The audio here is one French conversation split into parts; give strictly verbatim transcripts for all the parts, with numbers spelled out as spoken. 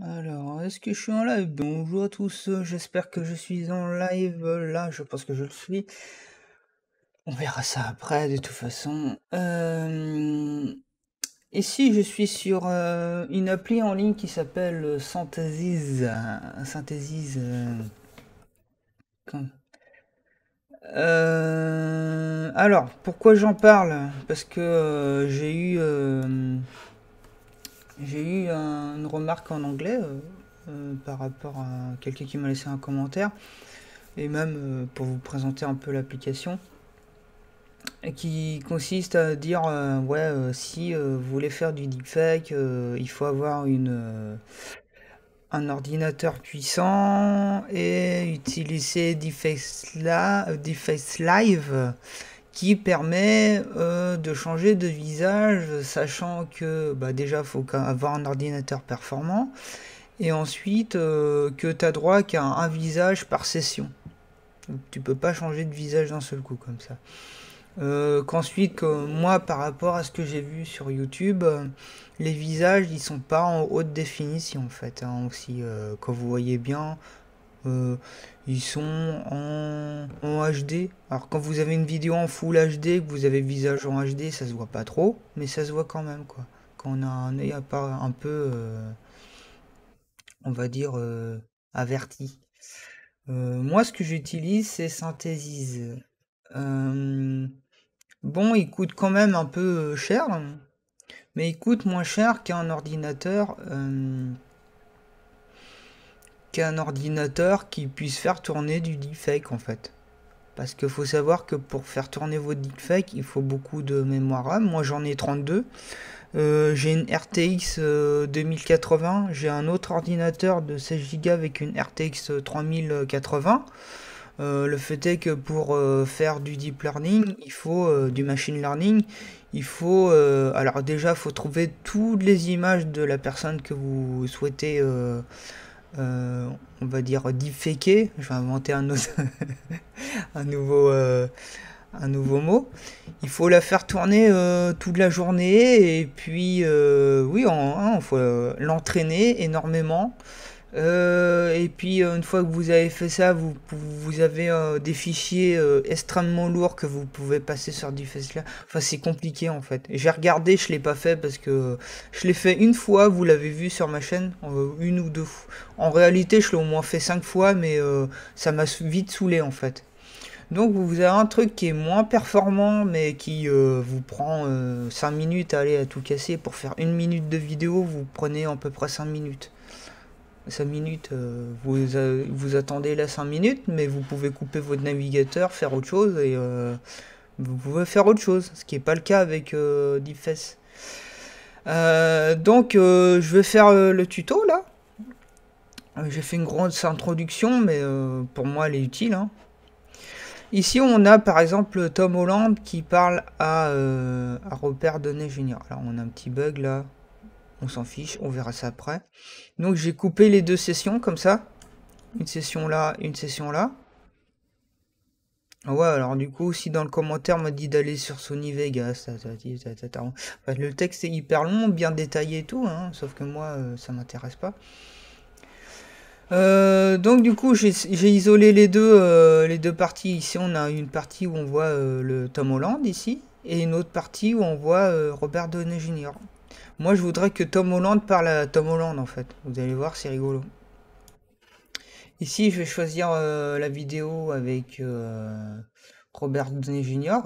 Alors, est-ce que je suis en live? Bonjour à tous, euh, j'espère que je suis en live. euh, Là, je pense que je le suis. On verra ça après, de toute façon. Euh, Ici, je suis sur euh, une appli en ligne qui s'appelle euh, Synthesis. euh, Synthesis. euh, quand- Euh, alors, pourquoi j'en parle? Parce que euh, j'ai eu, euh, j'ai eu un- une remarque en anglais euh, euh, par rapport à quelqu'un qui m'a laissé un commentaire. Et même euh, pour vous présenter un peu l'application, qui consiste à dire euh, ouais, euh, si euh, vous voulez faire du deepfake, euh, il faut avoir une, euh, un ordinateur puissant et utiliser Deepface, La- euh, Deepface Live qui permet euh, de changer de visage, sachant que bah, déjà il faut avoir un ordinateur performant et ensuite euh, que tu as droit qu'à un visage par session. Tu peux pas changer de visage d'un seul coup comme ça. Euh, qu'ensuite, que moi, par rapport à ce que j'ai vu sur YouTube, euh, les visages, ils sont pas en haute définition en fait. Hein, aussi, euh, quand vous voyez bien, euh, ils sont en, en H D. Alors quand vous avez une vidéo en Full H D, que vous avez le visage en H D, ça se voit pas trop, mais ça se voit quand même quoi. Quand on a un œil à part un peu, euh, on va dire, euh, averti. Euh, moi, ce que j'utilise, c'est Synthesis. Euh, bon, il coûte quand même un peu euh, cher, mais il coûte moins cher qu'un ordinateur, euh, qu'un ordinateur qui puisse faire tourner du deepfake en fait. Parce qu'il faut savoir que pour faire tourner votre deepfake, il faut beaucoup de mémoire RAM. Moi, j'en ai trente-deux. Euh, j'ai une R T X euh, deux mille quatre-vingts. J'ai un autre ordinateur de seize giga avec une R T X trois mille quatre-vingts. Euh, le fait est que pour euh, faire du deep learning, il faut euh, du machine learning, il faut euh, alors déjà il faut trouver toutes les images de la personne que vous souhaitez euh, euh, on va dire deepfaker. Je vais inventer un autre un nouveau euh, un nouveau mot. Il faut la faire tourner euh, toute la journée et puis euh, oui, il faut euh, l'entraîner énormément. Euh, et puis euh, une fois que vous avez fait ça, vous, vous avez euh, des fichiers euh, extrêmement lourds que vous pouvez passer sur du Fastla. Enfin, c'est compliqué en fait. J'ai regardé, je l'ai pas fait parce que je l'ai fait une fois. Vous l'avez vu sur ma chaîne, euh, une ou deux fois. En réalité, je l'ai au moins fait cinq fois, mais euh, ça m'a vite saoulé en fait. Donc vous avez un truc qui est moins performant, mais qui euh, vous prend euh, cinq minutes à aller à tout casser. Pour faire une minute de vidéo, vous prenez à peu près cinq minutes. cinq minutes, euh, vous, euh, vous attendez là cinq minutes, mais vous pouvez couper votre navigateur, faire autre chose, et euh, vous pouvez faire autre chose, ce qui n'est pas le cas avec euh, Deepface. Euh, donc euh, je vais faire euh, le tuto là. Euh, J'ai fait une grosse introduction, mais euh, pour moi elle est utile. Hein. Ici on a par exemple Tom Holland qui parle à, euh, à Robert Downey junior Alors on a un petit bug là, on s'en fiche, on verra ça après. Donc j'ai coupé les deux sessions comme ça. Une session là, une session là. Ouais, alors du coup, si dans le commentaire on m'a dit d'aller sur Sony Vegas, ta, ta, ta, ta, ta, enfin, le texte est hyper long, bien détaillé et tout, hein, sauf que moi, euh, ça m'intéresse pas. Euh, donc du coup, j'ai j'ai isolé les deux, euh, les deux parties. Ici, on a une partie où on voit euh, le Tom Holland, ici, et une autre partie où on voit euh, Robert Downey junior Moi, je voudrais que Tom Holland parle à Tom Holland, en fait. Vous allez voir, c'est rigolo. Ici, je vais choisir euh, la vidéo avec euh, Robert Downey junior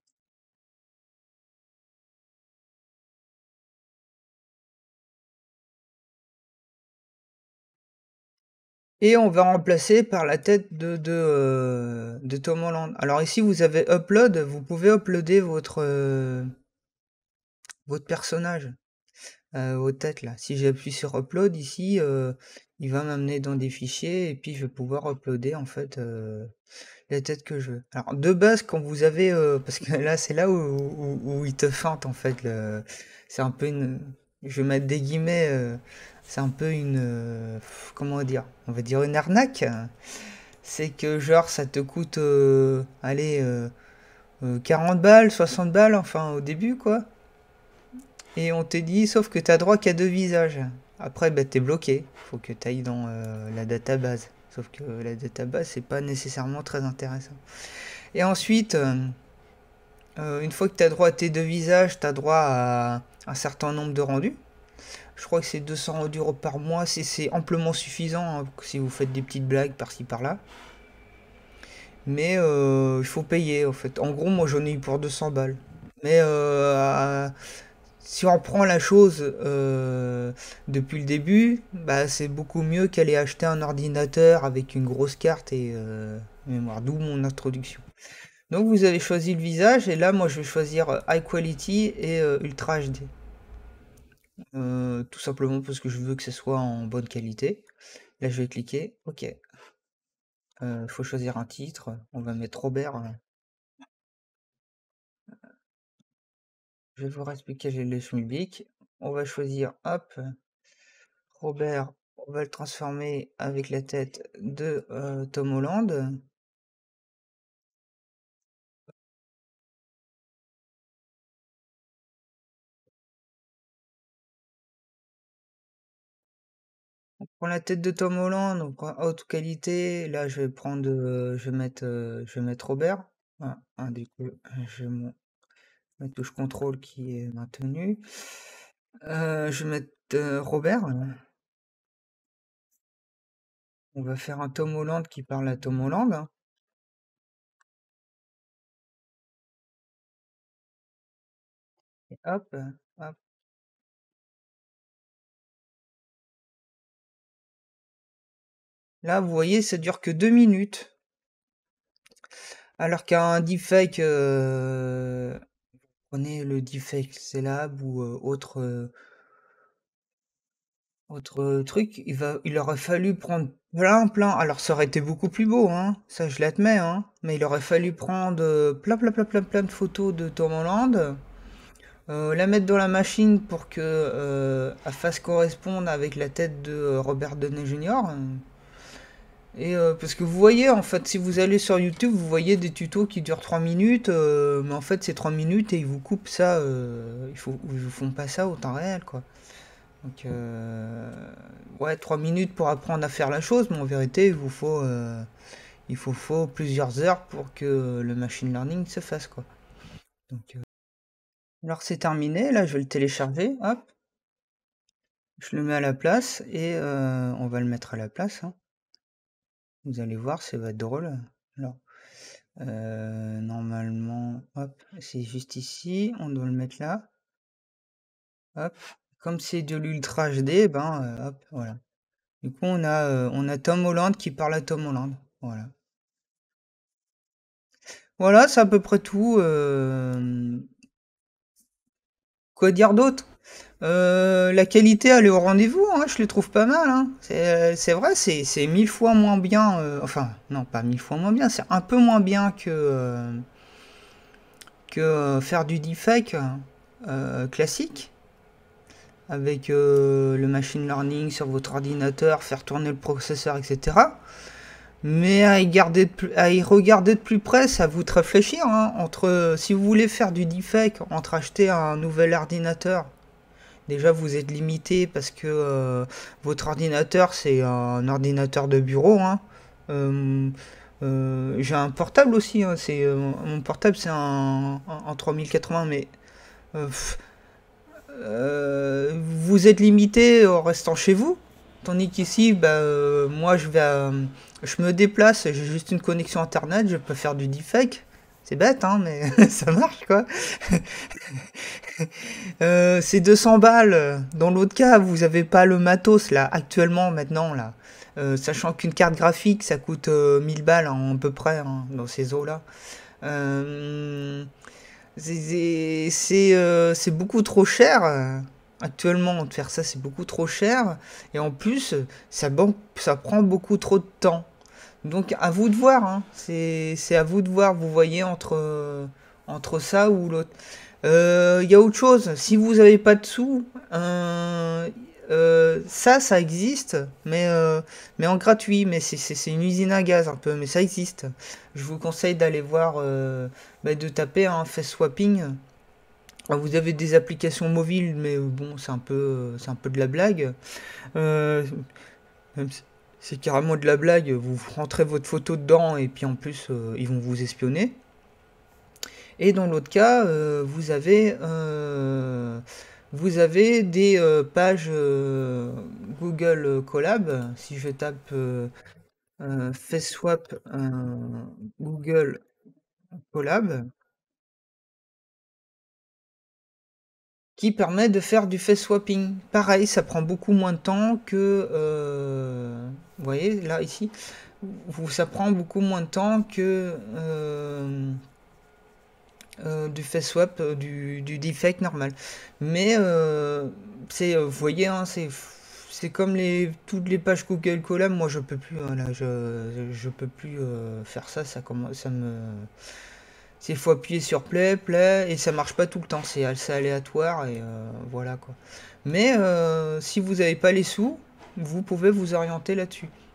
Et on va remplacer par la tête de, de, euh, de Tom Holland. Alors ici, vous avez Upload, vous pouvez uploader votre, euh, votre personnage, euh, votre tête là. Si j'appuie sur Upload ici, euh, il va m'amener dans des fichiers et puis je vais pouvoir uploader en fait euh, la tête que je veux. Alors de base, quand vous avez... euh, parce que là, c'est là où, où, où il te feinte en fait. le- C'est un peu une... Je vais mettre des guillemets. euh, c'est un peu une... euh, comment dire? On va dire une arnaque. C'est que genre ça te coûte, euh, allez, euh, euh, quarante balles, soixante balles, enfin au début quoi. Et on te dit, sauf que t'as droit qu'à deux visages. Après, bah, t'es bloqué. Faut que tu ailles dans euh, la database. Sauf que la database, c'est pas nécessairement très intéressant. Et ensuite, euh, euh, une fois que tu as droit à tes deux visages, tu as droit à un certain nombre de rendus. Je crois que c'est deux cents euros par mois, c'est amplement suffisant hein, si vous faites des petites blagues par-ci par-là. Mais euh, il faut payer en fait. En gros, moi j'en ai eu pour deux cents balles. Mais euh, si on prend la chose euh, depuis le début, bah, c'est beaucoup mieux qu'aller acheter un ordinateur avec une grosse carte et euh, mémoire. D'où mon introduction. Donc vous avez choisi le visage et là moi je vais choisir euh, High Quality et euh, Ultra H D. Euh, tout simplement parce que je veux que ce soit en bonne qualité. Là, je vais cliquer. OK. Il euh, faut choisir un titre. On va mettre Robert. Je vais vous expliquer le schmilblick. On va choisir, hop, Robert. On va le transformer avec la tête de euh, Tom Holland. On prend la tête de Tom Holland, on prend haute qualité. Là, je vais prendre, euh, je vais mettre, euh, je vais mettre Robert. Ah, ah, du coup, je vais mon- ma touche contrôle qui est maintenue. Euh, je vais mettre euh, Robert. On va faire un Tom Holland qui parle à Tom Holland. Hein. Et hop, hop. Là, vous voyez, ça dure que deux minutes. Alors qu'un deepfake, euh, prenez le deepfake Celab ou euh, autre, euh, autre truc, il va, il aurait fallu prendre plein, plein. Alors, ça aurait été beaucoup plus beau, hein. Ça, je l'admets, hein. Mais il aurait fallu prendre euh, plein, plein, plein, plein, plein de photos de Tom Holland. Euh, la mettre dans la machine pour que euh, elle fasse correspondre avec la tête de euh, Robert Downey junior Et euh, parce que vous voyez, en fait, si vous allez sur YouTube, vous voyez des tutos qui durent trois minutes, euh, mais en fait, c'est trois minutes et ils vous coupent ça, euh, il faut, ils vous font pas ça au temps réel, quoi. Donc, euh, ouais, trois minutes pour apprendre à faire la chose, mais en vérité, il vous faut, euh, il faut, faut plusieurs heures pour que le machine learning se fasse, quoi. Donc, euh, alors, c'est terminé, là, je vais le télécharger, hop. Je le mets à la place et euh, on va le mettre à la place. Hein. Vous allez voir, ça va être drôle. Alors, euh, normalement, hop, c'est juste ici. On doit le mettre là. Hop. Comme c'est de l'Ultra H D, ben, euh, hop, voilà. Du coup, on a, euh, on a Tom Holland qui parle à Tom Holland. Voilà. Voilà, c'est à peu près tout. euh, Quoi dire d'autre? Euh, la qualité, elle est au rendez-vous, hein, je le trouve pas mal. Hein. C'est c'est vrai, c'est c'est mille fois moins bien. euh, enfin, non, pas mille fois moins bien, c'est un peu moins bien que, euh, que euh, faire du deepfake euh, classique. Avec euh, le machine learning sur votre ordinateur, faire tourner le processeur, et cetera. Mais à y, garder de plus, à y regarder de plus près, ça vous de réfléchir. Hein, entre, si vous voulez faire du deepfake, entre acheter un nouvel ordinateur. Déjà, vous êtes limité parce que euh, votre ordinateur, c'est un ordinateur de bureau. Hein. Euh, euh, J'ai un portable aussi. Hein, c'est, euh, mon portable, c'est un, un, un trois mille quatre-vingts, mais euh, pff, euh, vous êtes limité en restant chez vous. Tandis qu'ici, bah, euh, moi, je vais, euh, je me déplace, j'ai juste une connexion internet, je peux faire du deepfake. C'est bête, hein, mais ça marche, quoi. Euh, c'est deux cents balles. Dans l'autre cas, vous avez pas le matos là actuellement maintenant là. Euh, sachant qu'une carte graphique ça coûte euh, mille balles hein, à peu près hein, dans ces eaux-là. Euh, c'est c'est euh, c'est beaucoup trop cher. euh, Actuellement, de faire ça, c'est beaucoup trop cher. Et en plus, ça, ban- ça prend beaucoup trop de temps. Donc, à vous de voir. Hein. C'est c'est à vous de voir. Vous voyez entre, euh, entre ça ou l'autre. Euh, Il y a autre chose. Si vous n'avez pas de sous, euh, euh, ça, ça existe, mais, euh, mais en gratuit. Mais c'est c'est- c'est une usine à gaz un peu, mais ça existe. Je vous conseille d'aller voir, euh, bah, de taper un face swapping Alors, vous avez des applications mobiles, mais euh, bon, c'est un peu, c'est un peu de la blague. Euh, Même si c'est carrément de la blague, vous rentrez votre photo dedans et puis en plus, euh, ils vont vous espionner. Et dans l'autre cas, euh, vous avez, euh, vous avez des euh, pages euh, Google Collab. Si je tape euh, euh, FaceSwap euh, Google Collab, qui permet de faire du face swapping. Pareil, ça prend beaucoup moins de temps que, euh, vous voyez là ici, vous- ça prend beaucoup moins de temps que euh, euh, du face swap, euh, du, du deepfake normal. Mais euh, c'est, euh, vous voyez, hein, c'est c'est comme les toutes les pages Google Colab. Moi, je peux plus, hein, là, je je peux plus euh, faire ça. Ça commence, ça me c'est faut appuyer sur play, play, et ça marche pas tout le temps, c'est assez aléatoire, et euh, voilà quoi. Mais euh, si vous n'avez pas les sous, vous pouvez vous orienter là-dessus.